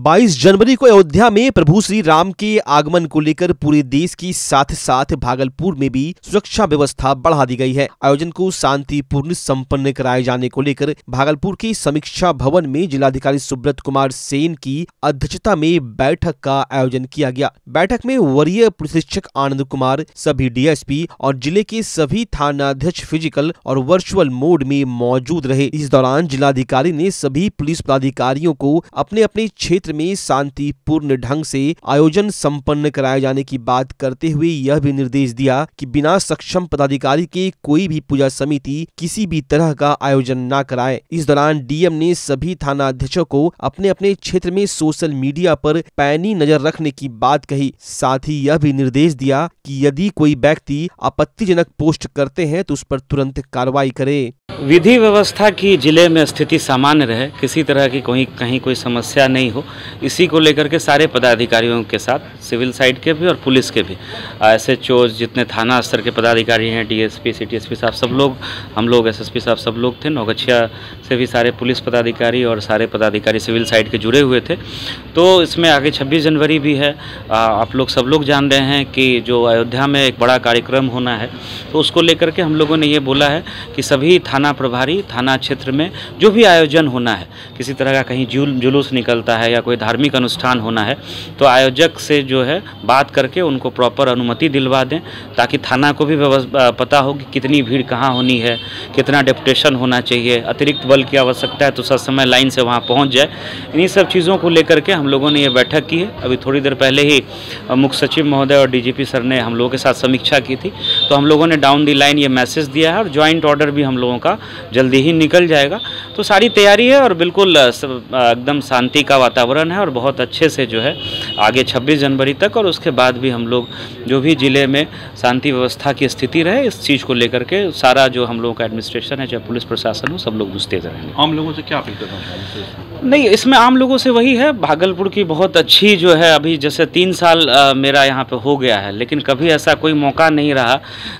22 जनवरी को अयोध्या में प्रभु श्री राम के आगमन को लेकर पूरे देश की साथ साथ भागलपुर में भी सुरक्षा व्यवस्था बढ़ा दी गई है। आयोजन को शांतिपूर्ण संपन्न कराए जाने को लेकर भागलपुर के समीक्षा भवन में जिलाधिकारी सुब्रत कुमार सेन की अध्यक्षता में बैठक का आयोजन किया गया। बैठक में वरीय पुलिस अधीक्षक आनंद कुमार, सभी डीएसपी और जिले के सभी थानाध्यक्ष फिजिकल और वर्चुअल मोड में मौजूद रहे। इस दौरान जिलाधिकारी ने सभी पुलिस पदाधिकारियों को अपने अपने क्षेत्र में शांतिपूर्ण ढंग से आयोजन संपन्न कराए जाने की बात करते हुए यह भी निर्देश दिया कि बिना सक्षम पदाधिकारी के कोई भी पूजा समिति किसी भी तरह का आयोजन न कराए। इस दौरान डीएम ने सभी थाना अध्यक्षों को अपने अपने क्षेत्र में सोशल मीडिया पर पैनी नजर रखने की बात कही। साथ ही यह भी निर्देश दिया कि यदि कोई व्यक्ति आपत्तिजनक पोस्ट करते हैं तो उस पर तुरंत कार्रवाई करे। विधि व्यवस्था की जिले में स्थिति सामान्य रहे, किसी तरह की कहीं कोई समस्या नहीं हो, इसी को लेकर के सारे पदाधिकारियों के साथ सिविल साइड के भी और पुलिस के भी एसएचओ जितने थाना स्तर के पदाधिकारी हैं, डीएसपी सीटीएसपी साहब सब लोग, हम लोग एसएसपी साहब सब लोग थे। नौगछिया से भी सारे पुलिस पदाधिकारी और सारे पदाधिकारी सिविल साइड के जुड़े हुए थे। तो इसमें आगे 26 जनवरी भी है। आप लोग सब लोग जान रहे हैं कि जो अयोध्या में एक बड़ा कार्यक्रम होना है, तो उसको लेकर के हम लोगों ने ये बोला है कि सभी थाना प्रभारी थाना क्षेत्र में जो भी आयोजन होना है, किसी तरह का कहीं जुलूस निकलता है या कोई धार्मिक अनुष्ठान होना है, तो आयोजक से जो है बात करके उनको प्रॉपर अनुमति दिलवा दें, ताकि थाना को भी पता हो कि कितनी भीड़ कहाँ होनी है, कितना डेपुटेशन होना चाहिए, अतिरिक्त बल की आवश्यकता है तो ससमय लाइन से वहाँ पहुँच जाए। इन्हीं सब चीज़ों को लेकर के हम लोगों ने ये बैठक की है। अभी थोड़ी देर पहले ही मुख्य सचिव महोदय और डीजीपी सर ने हम लोगों के साथ समीक्षा की थी, तो हम लोगों ने डाउन दी लाइन ये मैसेज दिया है और ज्वाइंट ऑर्डर भी हम लोगों का जल्दी ही निकल जाएगा। तो सारी तैयारी है और बिल्कुल एकदम शांति का वातावरण है और बहुत अच्छे से जो है आगे 26 जनवरी तक और उसके बाद भी हम लोग जो भी जिले में शांति व्यवस्था की स्थिति रहे, इस चीज़ को लेकर के सारा जो हम लोगों का एडमिनिस्ट्रेशन है, चाहे पुलिस प्रशासन हो, सब लोग मुस्तैद रहेंगे। आम लोगों से क्या अपील करना चाहिए? नहीं, इसमें आम लोगों से वही है, भागलपुर की बहुत अच्छी जो है, अभी जैसे 3 साल मेरा यहाँ पे हो गया है, लेकिन कभी ऐसा कोई मौका नहीं रहा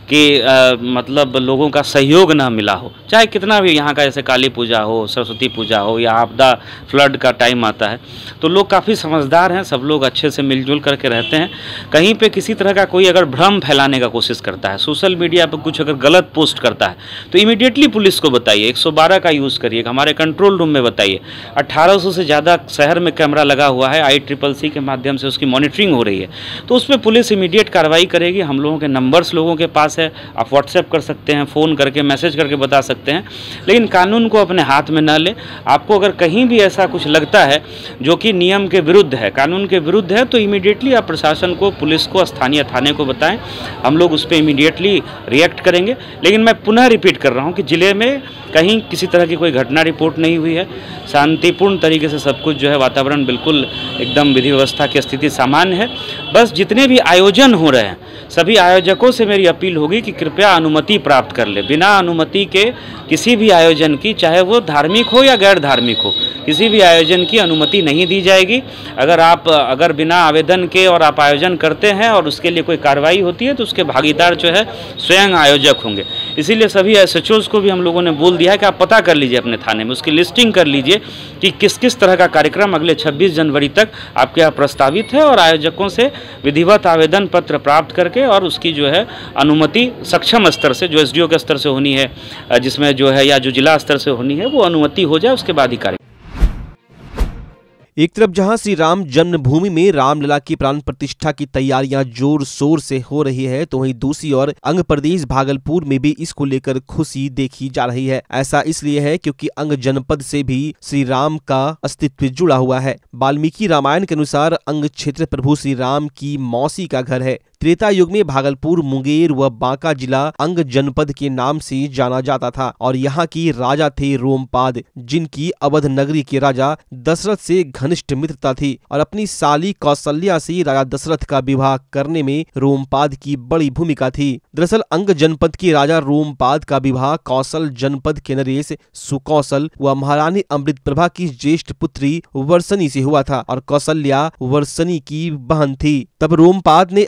कि मतलब लोगों का सहयोग ना मिला हो। चाहे कितना भी यहाँ का जैसे काली पूजा हो, सरस्वती पूजा हो या आपदा फ्लड का टाइम आता है, तो लोग काफ़ी समझदार हैं, सब लोग अच्छे से मिलजुल करके रहते हैं। कहीं पे किसी तरह का कोई अगर भ्रम फैलाने का कोशिश करता है, सोशल मीडिया पर कुछ अगर गलत पोस्ट करता है, तो इमीडिएटली पुलिस को बताइए, 112 का यूज़ करिए, हमारे कंट्रोल रूम में बताइए। 1800 से ज़्यादा शहर में कैमरा लगा हुआ है, ICCC के माध्यम से उसकी मॉनिटरिंग हो रही है, तो उस पर पुलिस इमीडिएट कार्रवाई करेगी। हम लोगों के नंबर्स लोगों के पास है, आप व्हाट्सएप कर सकते हैं, फ़ोन करके मैसेज करके बता सकते हैं, लेकिन कानून को अपने हाथ में न लें। आपको अगर कहीं भी ऐसा कुछ लगता है जो कि नियम के विरुद्ध है, कानून के विरुद्ध है, तो इमीडिएटली आप प्रशासन को, पुलिस को, स्थानीय थाने को बताएं, हम लोग उस पर इमीडिएटली रिएक्ट करेंगे। लेकिन मैं पुनः रिपीट कर रहा हूं कि ज़िले में कहीं किसी तरह की कोई घटना रिपोर्ट नहीं हुई है। शांतिपूर्ण तरीके से सब कुछ जो है, वातावरण बिल्कुल एकदम विधि व्यवस्था की स्थिति सामान्य है। बस जितने भी आयोजन हो रहे हैं, सभी आयोजकों से मेरी अपील होगी कि कृपया अनुमति प्राप्त कर ले। बिना अनुमति के किसी भी आयोजन की, चाहे वो धार्मिक हो या गैर धार्मिक हो, किसी भी आयोजन की अनुमति नहीं दी जाएगी। अगर बिना आवेदन के और आप आयोजन करते हैं और उसके लिए कोई कार्रवाई होती है, तो उसके भागीदार जो है स्वयं आयोजक होंगे। इसीलिए सभी एसएचओज़ को भी हम लोगों ने बोल दिया है कि आप पता कर लीजिए अपने थाने में, उसकी लिस्टिंग कर लीजिए कि किस किस तरह का कार्यक्रम अगले 26 जनवरी तक आपके यहाँ प्रस्तावित है, और आयोजकों से विधिवत आवेदन पत्र प्राप्त करके और उसकी जो है अनुमति सक्षम स्तर से, जो एसडीओ के स्तर से होनी है, जिसमें जो है या जो जिला स्तर से होनी है, वो अनुमति हो जाए, उसके बाद ही कार्य। एक तरफ जहां श्री राम जन्मभूमि में रामलला की प्राण प्रतिष्ठा की तैयारियां जोर शोर से हो रही है, तो वहीं दूसरी ओर अंग प्रदेश भागलपुर में भी इसको लेकर खुशी देखी जा रही है। ऐसा इसलिए है क्योंकि अंग जनपद से भी श्री राम का अस्तित्व जुड़ा हुआ है। वाल्मीकि रामायण के अनुसार अंग क्षेत्र प्रभु श्री राम की मौसी का घर है। त्रेता युग में भागलपुर, मुंगेर व बांका जिला अंग जनपद के नाम से जाना जाता था और यहाँ की राजा थे रोमपाद, जिनकी अवध नगरी के राजा दशरथ से घनिष्ठ मित्रता थी और अपनी साली कौशल्या से राजा दशरथ का विवाह करने में रोमपाद की बड़ी भूमिका थी। दरअसल अंग जनपद के राजा रोमपाद का विवाह कौशल जनपद के नरेश सुकौशल व महारानी अमृत प्रभा की ज्येष्ठ पुत्री वर्षणी से हुआ था और कौशल्या वर्षणी की बहन थी। तब रोमपाद ने अपने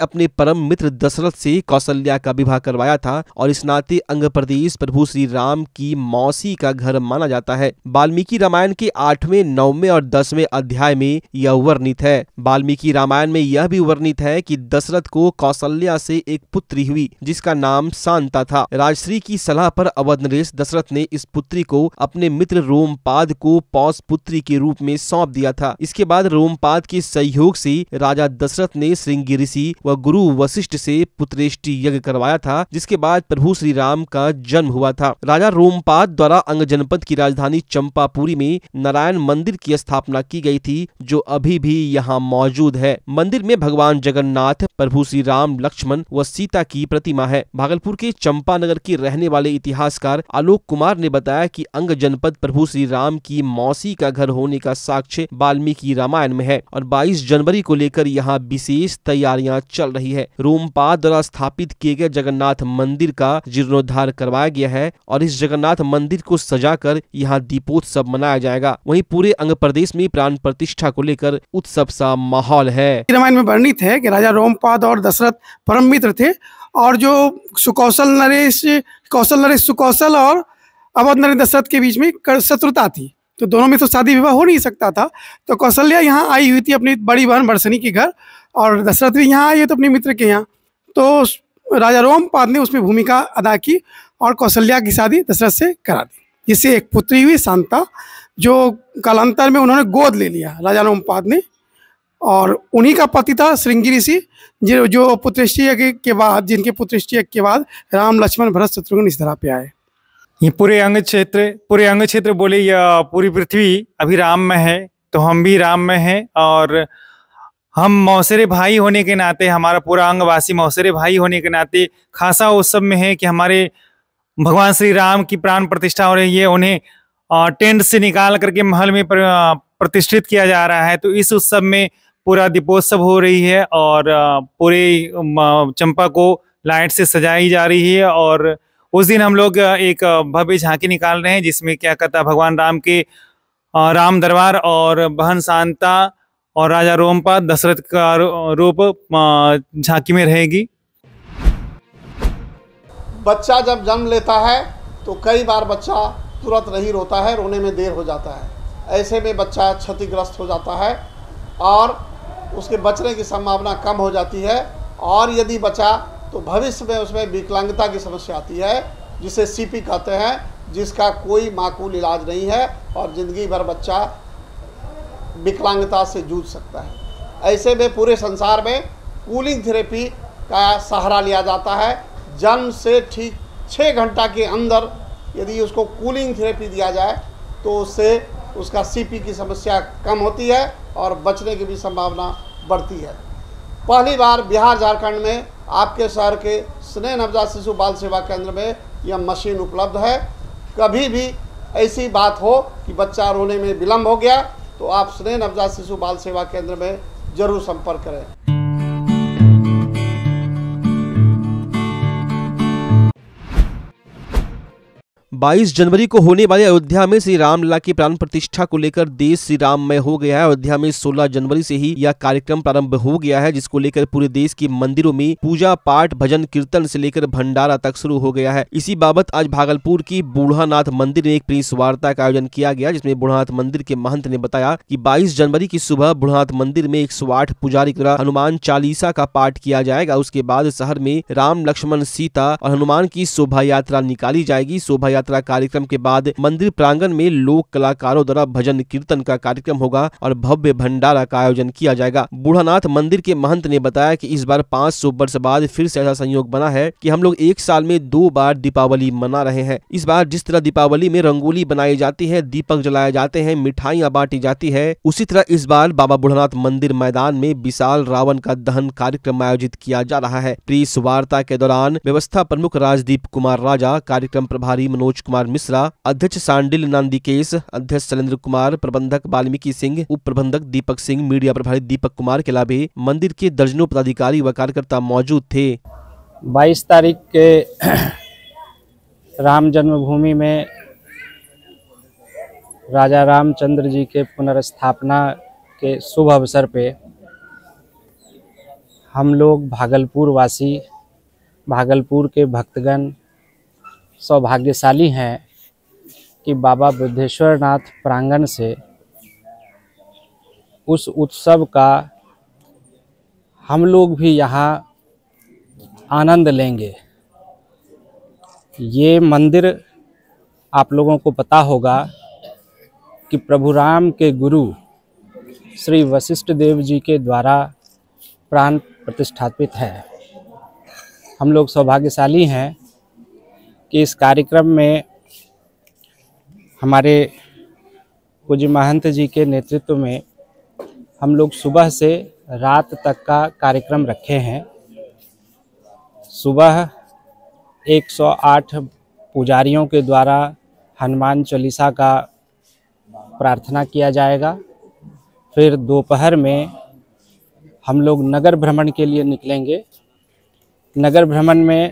परम मित्र दशरथ से कौशल्या का विवाह करवाया था और इस नाते अंग प्रदेश प्रभु श्री राम की मौसी का घर माना जाता है। वाल्मीकि रामायण के 8वें, 9वें और 10वें अध्याय में यह वर्णित है। वाल्मीकि रामायण में यह भी वर्णित है कि दशरथ को कौशल्या से एक पुत्री हुई जिसका नाम शांता था। राजश्री की सलाह पर अवध नरेश दशरथ ने इस पुत्री को अपने मित्र रोमपाद को पौष पुत्री के रूप में सौंप दिया था। इसके बाद रोमपाद के सहयोग से राजा दशरथ ने श्रृंगी ऋषि व गुरु वशिष्ठ से पुत्रेष्टि यज्ञ करवाया था, जिसके बाद प्रभु श्री राम का जन्म हुआ था। राजा रोमपाद द्वारा अंग जनपद की राजधानी चंपापुरी में नारायण मंदिर की स्थापना की गई थी, जो अभी भी यहाँ मौजूद है। मंदिर में भगवान जगन्नाथ, प्रभु श्री राम, लक्ष्मण व सीता की प्रतिमा है। भागलपुर के चंपानगर के रहने वाले इतिहासकार आलोक कुमार ने बताया कि अंग जनपद प्रभु श्री राम की मौसी का घर होने का साक्ष्य वाल्मीकि रामायण में है और 22 जनवरी को लेकर यहाँ विशेष तैयारियां चल रही है। रोमपाद द्वारा स्थापित किए गए जगन्नाथ मंदिर का जीर्णोद्धार करवाया गया है और इस जगन्नाथ मंदिर को सजाकर यहाँ दीपोत्सव मनाया जाएगा। वहीं पूरे अंग प्रदेश में प्राण प्रतिष्ठा को लेकर उत्सव सा माहौल है। रामायण में वर्णित है कि राजा रोमपाद और दशरथ परम मित्र थे और जो कौशल नरेश सुकौशल और अवध नरेश दशरथ के बीच में शत्रुता थी, तो दोनों में तो शादी विवाह हो नहीं सकता था। तो कौशल्या यहाँ आई हुई थी अपनी बड़ी बहन बरसनी के घर और दशरथ भी यहाँ आए तो अपने मित्र के यहाँ। तो राजा रोमपाद ने उसमें भूमिका अदा की और कौशल्या की शादी दशरथ से करा दी, जिससे एक पुत्री हुई शांता, जो कालांतर में उन्होंने गोद ले लिया राजा रोमपाद ने। और उन्हीं का पति था श्रृंगी ऋषि, जो पुत्रेष्टि यज्ञ के बाद, जिनके पुत्रेष्टि यज्ञ के बाद राम, लक्ष्मण, भरत, शत्रुघ्न इस धरा पे आए। ये पूरे अंग क्षेत्र बोले या पूरी पृथ्वी अभी राम में है, तो हम भी राम में हैं और हम मौसेरे भाई होने के नाते, हमारा पूरा अंगवासी मौसेरे भाई होने के नाते खासा उत्सव में है कि हमारे भगवान श्री राम की प्राण प्रतिष्ठा हो रही है। उन्हें टेंट से निकाल करके महल में प्रतिष्ठित किया जा रहा है। तो इस उत्सव में पूरा दीपोत्सव हो रही है और पूरे चंपा को लाइट से सजाई जा रही है और उस दिन हम लोग एक भव्य झांकी निकाल रहे हैं, जिसमें क्या कहता भगवान राम के राम दरबार और बहन शांता और राजा रोमपाद दशरथ का रूप झांकी में रहेगी। बच्चा जब जन्म लेता है तो कई बार बच्चा तुरंत नहीं रोता है, रोने में देर हो जाता है। ऐसे में बच्चा क्षतिग्रस्त हो जाता है और उसके बचने की संभावना कम हो जाती है और यदि बचा तो भविष्य में उसमें विकलांगता की समस्या आती है, जिसे सीपी कहते हैं, जिसका कोई माकूल इलाज नहीं है और ज़िंदगी भर बच्चा विकलांगता से जूझ सकता है। ऐसे में पूरे संसार में कूलिंग थेरेपी का सहारा लिया जाता है। जन्म से ठीक 6 घंटा के अंदर यदि उसको कूलिंग थेरेपी दिया जाए तो उससे उसका सीपी की समस्या कम होती है और बचने की भी संभावना बढ़ती है। पहली बार बिहार झारखंड में आपके शहर के स्नेह नवजात शिशु बाल सेवा केंद्र में यह मशीन उपलब्ध है। कभी भी ऐसी बात हो कि बच्चा रोने में विलम्ब हो गया तो आप स्नेह नवजात शिशु बाल सेवा केंद्र में जरूर संपर्क करें। 22 जनवरी को होने वाले अयोध्या में श्री रामलला की प्राण प्रतिष्ठा को लेकर देश श्री राममय हो गया है। अयोध्या में 16 जनवरी से ही यह कार्यक्रम प्रारंभ हो गया है, जिसको लेकर पूरे देश के मंदिरों में पूजा पाठ, भजन कीर्तन से लेकर भंडारा तक शुरू हो गया है। इसी बाबत आज भागलपुर की बूढ़ानाथ मंदिर में एक प्रेस वार्ता का आयोजन किया गया, जिसमें बूढ़ानाथ मंदिर के महंत ने बताया कि 22 जनवरी की सुबह बूढ़ानाथ मंदिर में 108 पुजारी द्वारा हनुमान चालीसा का पाठ किया जाएगा। उसके बाद शहर में राम, लक्ष्मण, सीता और हनुमान की शोभा यात्रा निकाली जाएगी। शोभा यात्रा कार्यक्रम के बाद मंदिर प्रांगण में लोक कलाकारों द्वारा भजन कीर्तन का कार्यक्रम होगा और भव्य भंडारा का आयोजन किया जाएगा। बूढ़ानाथ मंदिर के महंत ने बताया कि इस बार 500 वर्ष बाद फिर से ऐसा संयोग बना है कि हम लोग एक साल में 2 बार दीपावली मना रहे हैं। इस बार जिस तरह दीपावली में रंगोली बनाई जाती है, दीपक जलाए जाते हैं, मिठाइयां बांटी जाती है, उसी तरह इस बार बाबा बूढ़ानाथ मंदिर मैदान में विशाल रावण का दहन कार्यक्रम आयोजित किया जा रहा है। प्रेस वार्ता के दौरान व्यवस्था प्रमुख राजदीप कुमार राजा, कार्यक्रम प्रभारी मनोज कुमार मिश्रा, अध्यक्ष सांडिल नंदिकेश, अध्यक्ष शैलेंद्र कुमार, प्रबंधक वाल्मीकि सिंह, उप प्रबंधक दीपक सिंह, मीडिया प्रभारी दीपक कुमार के अलावा मंदिर के दर्जनों पदाधिकारी व कार्यकर्ता मौजूद थे। 22 तारीख के राम जन्मभूमि में राजा रामचंद्र जी के पुनर्स्थापना के शुभ अवसर पे हम लोग भागलपुर वासी, भागलपुर के भक्तगण सौभाग्यशाली हैं कि बाबा बुद्धेश्वर नाथ प्रांगण से उस उत्सव का हम लोग भी यहाँ आनंद लेंगे। ये मंदिर आप लोगों को पता होगा कि प्रभु राम के गुरु श्री वशिष्ठ देव जी के द्वारा प्राण प्रतिष्ठापित है। हम लोग सौभाग्यशाली हैं कि इस कार्यक्रम में हमारे पूज्य महंत जी के नेतृत्व में हम लोग सुबह से रात तक का कार्यक्रम रखे हैं। सुबह 108 पुजारियों के द्वारा हनुमान चालीसा का प्रार्थना किया जाएगा। फिर दोपहर में हम लोग नगर भ्रमण के लिए निकलेंगे। नगर भ्रमण में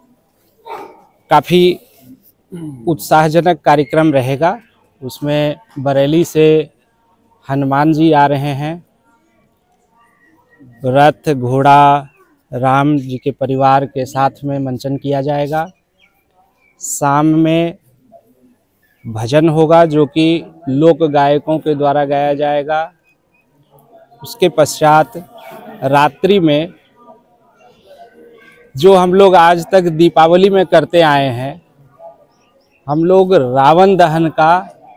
काफ़ी उत्साहजनक कार्यक्रम रहेगा। उसमें बरेली से हनुमान जी आ रहे हैं, रथ घोड़ा राम जी के परिवार के साथ में मंचन किया जाएगा। शाम में भजन होगा जो कि लोक गायकों के द्वारा गाया जाएगा। उसके पश्चात रात्रि में जो हम लोग आज तक दीपावली में करते आए हैं, हम लोग रावण दहन का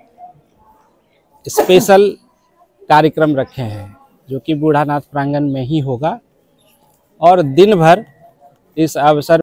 स्पेशल कार्यक्रम रखे हैं जो कि बूढ़ानाथ प्रांगण में ही होगा। और दिन भर इस अवसर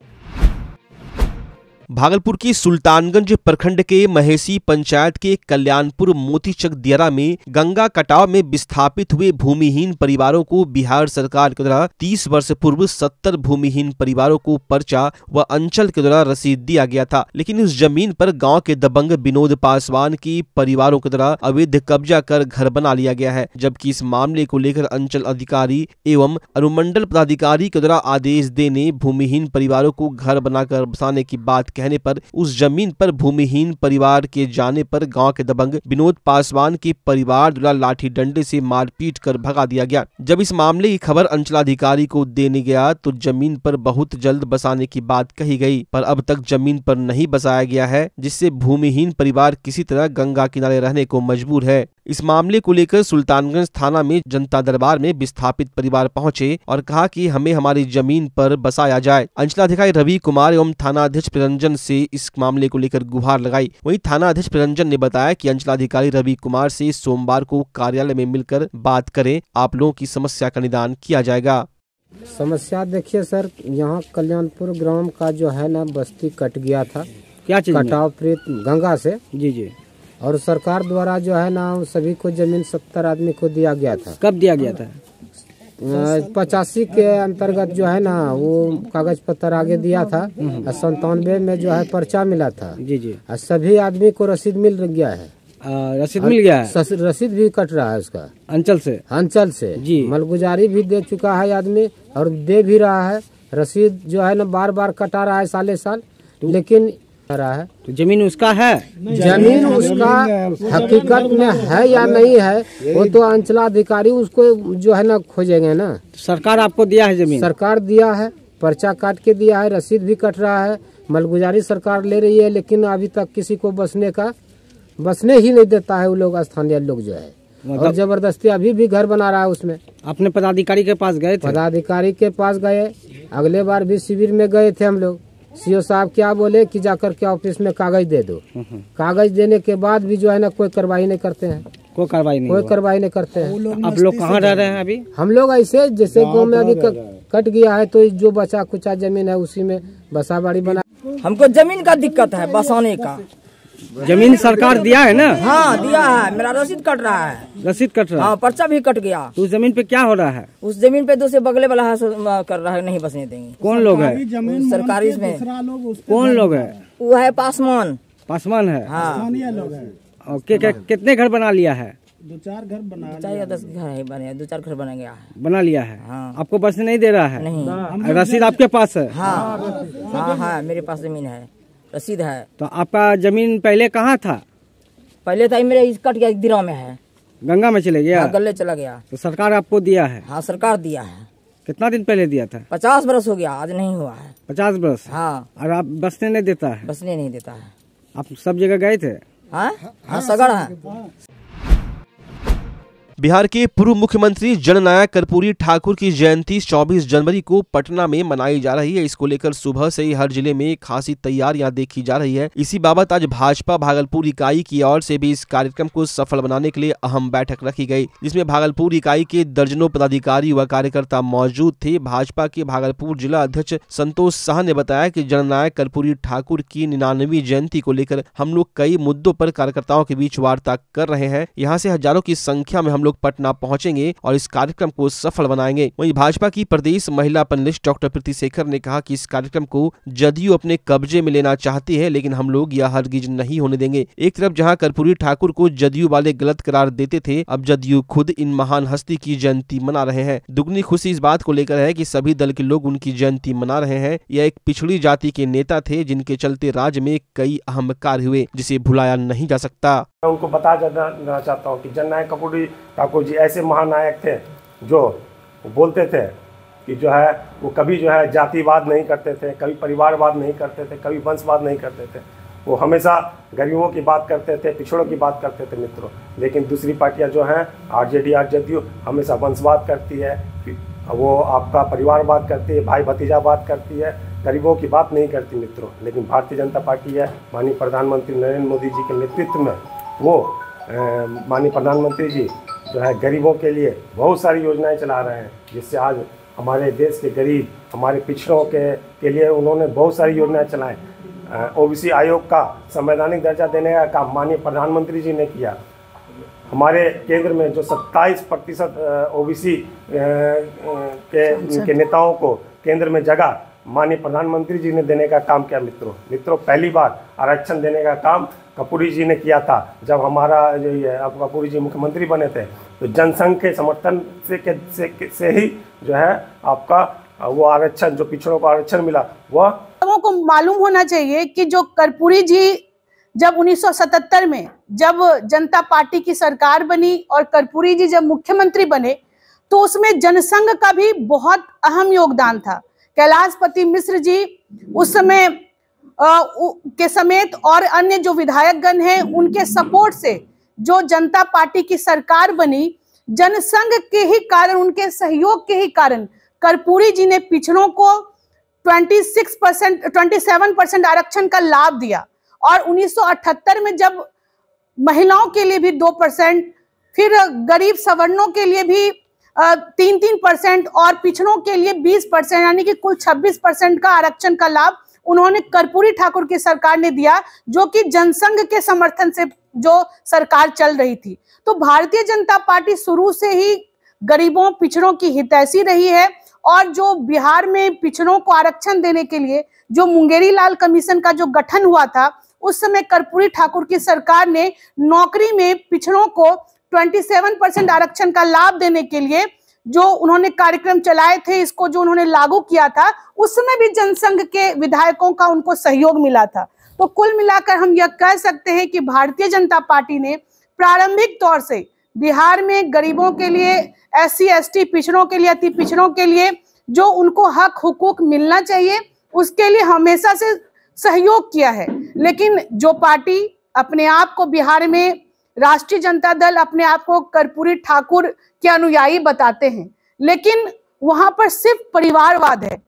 भागलपुर की सुल्तानगंज प्रखंड के महेसी पंचायत के कल्याणपुर मोतीचक दियारा में गंगा कटाव में विस्थापित हुए भूमिहीन परिवारों को बिहार सरकार के द्वारा 30 वर्ष पूर्व 70 भूमिहीन परिवारों को पर्चा व अंचल के द्वारा रसीद दिया गया था। लेकिन इस जमीन पर गांव के दबंग विनोद पासवान की परिवारों के द्वारा अवैध कब्जा कर घर बना लिया गया है। जबकि इस मामले को लेकर अंचल अधिकारी एवं अनुमंडल पदाधिकारी के द्वारा आदेश देने भूमिहीन परिवारों को घर बनाकर बसाने की बात कहने पर उस जमीन पर भूमिहीन परिवार के जाने पर गांव के दबंग विनोद पासवान के परिवार द्वारा लाठी डंडे से मारपीट कर भगा दिया गया। जब इस मामले की खबर अंचलाधिकारी को देने गया तो जमीन पर बहुत जल्द बसाने की बात कही गई, पर अब तक जमीन पर नहीं बसाया गया है, जिससे भूमिहीन परिवार किसी तरह गंगा किनारे रहने को मजबूर है। इस मामले को लेकर सुल्तानगंज थाना में जनता दरबार में विस्थापित परिवार पहुंचे और कहा कि हमें हमारी जमीन पर बसाया जाए। अंचलाधिकारी रवि कुमार एवं थानाध्यक्ष प्ररंजन से इस मामले को लेकर गुहार लगाई। वहीं थानाध्यक्ष प्ररंजन ने बताया कि अंचलाधिकारी रवि कुमार से सोमवार को कार्यालय में मिलकर बात करें, आप लोगों की समस्या का निदान किया जाएगा। समस्या देखिए सर, यहाँ कल्याणपुर ग्राम का जो है ना बस्ती कट गया था। क्या चीज? कटाव प्रेत गंगा से। जी जी। और सरकार द्वारा जो है ना सभी को जमीन 70 आदमी को दिया गया था। कब दिया गया था? 85 के अंतर्गत जो है ना वो कागज पत्र आगे दिया था। 97 में जो है पर्चा मिला था। जी जी। सभी आदमी को रसीद मिल गया है। रसीद मिल गया है? रसीद भी कट रहा है उसका अंचल से। अंचल से जी। मलगुजारी भी दे चुका है आदमी और दे भी रहा है। रसीद जो है ना बार बार कटा रहा है साले साल, लेकिन रहा है। तो जमीन उसका है? जमीन उसका हकीकत में है या नहीं है वो तो अंचलाधिकारी उसको जो है ना खोजेंगे ना। सरकार आपको दिया है जमीन? सरकार दिया है, पर्चा काट के दिया है, रसीद भी कट रहा है, मलगुजारी सरकार ले रही है, लेकिन अभी तक किसी को बसने ही नहीं देता है वो लोग, स्थानीय लोग जो है। और जबरदस्ती अभी भी घर बना रहा है उसमें। अपने पदाधिकारी के पास गए थे? पदाधिकारी के पास गए, अगले बार भी शिविर में गए थे हम लोग। सीओ साहब क्या बोले कि जाकर के ऑफिस में कागज दे दो। कागज देने के बाद भी जो है ना कोई कार्रवाई नहीं करते हैं। कोई कार्रवाई नहीं करते हैं। आप लोग कहाँ रह रहे हैं अभी? हम लोग ऐसे जैसे गांव में अभी कट गया है तो जो बचा कुचा जमीन है उसी में बसा बाड़ी बना। हमको जमीन का दिक्कत है, बसाने का। जमीन सरकार दिया है ना? हाँ दिया है, मेरा रसीद कट रहा है। रसीद कट रहा है? हाँ, पर्चा भी कट गया। तो उस जमीन पे क्या हो रहा है? उस जमीन पे दूसरे बगले वाला कर रहा है, नहीं बसने देंगे। कौन लोग है? सरकारी में कौन लोग है? वो है पासवान। पासवान है? हाँ। कितने घर बना लिया है? 2-4 घर बना, 4 या 10 घर है बने, 2-4 घर बना गया है। बना लिया है? हाँ। आपको बसने नहीं दे रहा है? नहीं। रसीद आपके पास है? हाँ, मेरे पास जमीन है, रसीद है। तो आपका जमीन पहले कहाँ था? पहले था मेरे कट गया, दिरा में है। गंगा में चले गया? गले चला गया। तो सरकार आपको दिया है? हाँ, सरकार दिया है। कितना दिन पहले दिया था? 50 बरस हो गया, आज नहीं हुआ है। 50 बरस? हाँ। और आप बसने नहीं देता है? बसने नहीं देता है। आप सब जगह गए थे? हाँ, सगड़ है। बिहार के पूर्व मुख्यमंत्री जननायक कर्पूरी ठाकुर की जयंती 24 जनवरी को पटना में मनाई जा रही है। इसको लेकर सुबह से ही हर जिले में खासी तैयारियां देखी जा रही है। इसी बाबत आज भाजपा भागलपुर इकाई की ओर से भी इस कार्यक्रम को सफल बनाने के लिए अहम बैठक रखी गई, जिसमें भागलपुर इकाई के दर्जनों पदाधिकारी व कार्यकर्ता मौजूद थे। भाजपा के भागलपुर जिला अध्यक्ष संतोष शाह ने बताया कि जननायक कर्पूरी ठाकुर की 99वीं जयंती को लेकर हम लोग कई मुद्दों पर कार्यकर्ताओं के बीच वार्ता कर रहे हैं। यहाँ से हजारों की संख्या में हम लोग पटना पहुंचेंगे और इस कार्यक्रम को सफल बनाएंगे। वहीं भाजपा की प्रदेश महिला पैनलिस्ट डॉक्टर प्रीति शेखर ने कहा कि इस कार्यक्रम को जदयू अपने कब्जे में लेना चाहती है, लेकिन हम लोग यह हरगिज नहीं होने देंगे। एक तरफ जहां कर्पूरी ठाकुर को जदयू वाले गलत करार देते थे, अब जदयू खुद इन महान हस्ती की जयंती मना रहे हैं। दुगनी खुशी इस बात को लेकर है कि सभी दल के लोग उनकी जयंती मना रहे हैं। यह एक पिछड़ी जाति के नेता थे जिनके चलते राज्य में कई अहम कार्य हुए, जिसे भुलाया नहीं जा सकता। मैं उनको बता देना चाहता हूँ कि जननायक कर्पूरी ठाकुर जी ऐसे महानायक थे जो बोलते थे कि जो है वो कभी जो है जातिवाद नहीं करते थे, कभी परिवारवाद नहीं करते थे, कभी वंशवाद नहीं करते थे। वो हमेशा गरीबों की बात करते थे, पिछड़ों की बात करते थे मित्रों। लेकिन दूसरी पार्टियां जो हैं आरजेडी जदयू हमेशा वंशवाद करती है, वो आपका परिवारवाद करती है, भाई भतीजावाद करती है, गरीबों की बात नहीं करती मित्रों। लेकिन भारतीय जनता पार्टी है, माननीय प्रधानमंत्री नरेंद्र मोदी जी के नेतृत्व में वो माननीय प्रधानमंत्री जी जो है गरीबों के लिए बहुत सारी योजनाएं चला रहे हैं, जिससे आज हमारे देश के गरीब, हमारे पिछड़ों के लिए उन्होंने बहुत सारी योजनाएं चलाएं। ओबीसी आयोग का संवैधानिक दर्जा देने का काम माननीय प्रधानमंत्री जी ने किया। हमारे केंद्र में जो 27% ओबीसी के नेताओं को केंद्र में जगह माननीय प्रधानमंत्री जी ने देने का काम किया मित्रों। पहली बार आरक्षण देने का काम कर्पूरी जी ने किया था। जब हमारा जो अब कर्पूरी जी मुख्यमंत्री बने थे तो जनसंघ के समर्थन से ही जो है आपका वो आरक्षण, जो पिछड़ों को आरक्षण मिला, वह लोगों को मालूम होना चाहिए कि जो कर्पूरी जी जब 1977 में जब जनता पार्टी की सरकार बनी और कर्पूरी जी जब मुख्यमंत्री बने तो उसमें जनसंघ का भी बहुत अहम योगदान था। कैलाशपति मिश्र जी उस समय के समेत और अन्य जो विधायकगण हैं उनके सपोर्ट से जो जनता पार्टी की सरकार बनी, जनसंघ के ही कारण, उनके सहयोग के ही कारण कर्पूरी जी ने पिछड़ों को 27% आरक्षण का लाभ दिया। और 1978 में जब महिलाओं के लिए भी 2%, फिर गरीब सवर्णों के लिए भी 3% और पिछड़ों के लिए 20%, यानी कि कुल 26% का आरक्षण का लाभ उन्होंने कर्पूरी ठाकुर की सरकार ने दिया, जो कि जनसंघ के समर्थन से जो सरकार चल रही थी। तो भारतीय जनता पार्टी शुरू से ही गरीबों, पिछड़ों की हितैषी रही है। और जो बिहार में पिछड़ों को आरक्षण देने के लिए जो मुंगेरी लाल कमीशन का जो गठन हुआ था, उस समय कर्पूरी ठाकुर की सरकार ने नौकरी में पिछड़ों को 27% आरक्षण का लाभ देने के लिए जो उन्होंने कार्यक्रम चलाए थे, इसको जो उन्होंने लागू किया था, उस समय भी जनसंघ के विधायकों का उनको सहयोग मिला था। तो कुल मिलाकर हम यह कह सकते हैं कि भारतीय जनता पार्टी ने प्रारंभिक तौर से बिहार में गरीबों के लिए, SC ST पिछड़ों के लिए, अति पिछड़ों के लिए जो उनको हक हुकूक मिलना चाहिए, उसके लिए हमेशा से सहयोग किया है। लेकिन जो पार्टी अपने आप को बिहार में, राष्ट्रीय जनता दल अपने आप को कर्पूरी ठाकुर के अनुयायी बताते हैं, लेकिन वहां पर सिर्फ परिवारवाद है।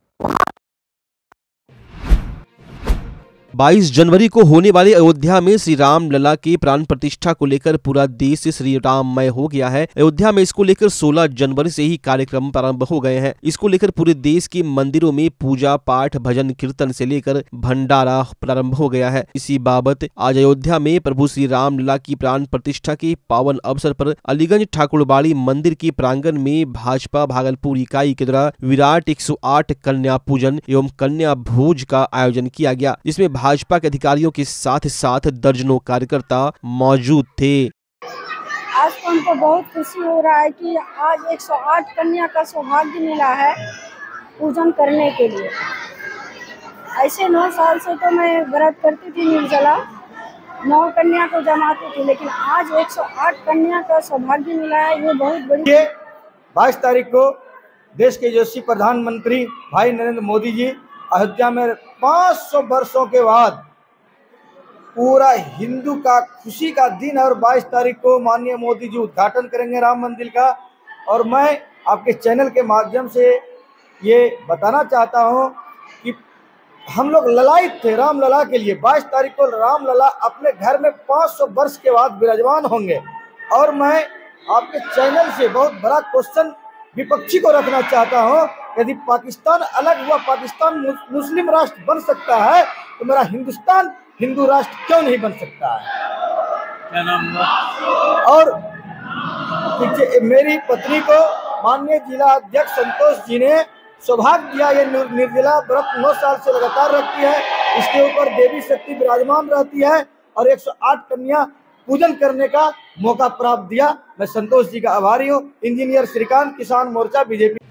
22 जनवरी को होने वाली अयोध्या में श्री राम लला की प्राण प्रतिष्ठा को लेकर पूरा देश श्री राममय हो गया है। अयोध्या में इसको लेकर 16 जनवरी से ही कार्यक्रम प्रारंभ हो गए हैं। इसको लेकर पूरे देश के मंदिरों में पूजा पाठ, भजन कीर्तन से लेकर भंडारा प्रारंभ हो गया है। इसी बाबत आज अयोध्या में प्रभु श्री राम लला की प्राण प्रतिष्ठा के पावन अवसर पर अलीगंज ठाकुरबाड़ी मंदिर के प्रांगण में भाजपा भागलपुर इकाई के द्वारा विराट 108 कन्या पूजन एवं कन्या भोज का आयोजन किया गया, जिसमें भाजपा के अधिकारियों के साथ साथ दर्जनों कार्यकर्ता मौजूद थे। आज तो हमको बहुत खुशी हो रहा है कि आज 108 कन्या का सौभाग्य मिला है पूजन करने के लिए। ऐसे 9 साल से तो मैं व्रत करती थी, निर्जला 9 कन्या को जमाती थी, लेकिन आज 108 कन्या का सौभाग्य मिला है, ये बहुत बड़ी। 22 तारीख को देश के यशस्वी प्रधानमंत्री भाई नरेंद्र मोदी जी अयोध्या में 500 वर्षों के बाद पूरा हिंदू का खुशी का दिन है और 22 तारीख को माननीय मोदी जी उद्घाटन करेंगे राम मंदिर का। और मैं आपके चैनल के माध्यम से ये बताना चाहता हूँ कि हम लोग ललायित थे रामलला के लिए। 22 तारीख को रामलला अपने घर में 500 वर्ष के बाद विराजमान होंगे। और मैं आपके चैनल से बहुत बड़ा क्वेश्चन विपक्षी को रखना चाहता हूँ, यदि पाकिस्तान अलग हुआ, पाकिस्तान मुस्लिम राष्ट्र बन सकता है, तो मेरा हिंदुस्तान हिंदू राष्ट्र क्यों नहीं बन सकता है? क्या नाम? और मेरी पत्नी को माननीय जिला अध्यक्ष संतोष जी ने सौभाग्य दिया। ये निर्जला व्रत 9 साल से लगातार रखती है, इसके ऊपर देवी शक्ति विराजमान रहती है और 108 कन्या पूजन करने का मौका प्राप्त दिया। मैं संतोष जी का आभारी हूँ। इंजीनियर श्रीकांत, किसान मोर्चा, बीजेपी।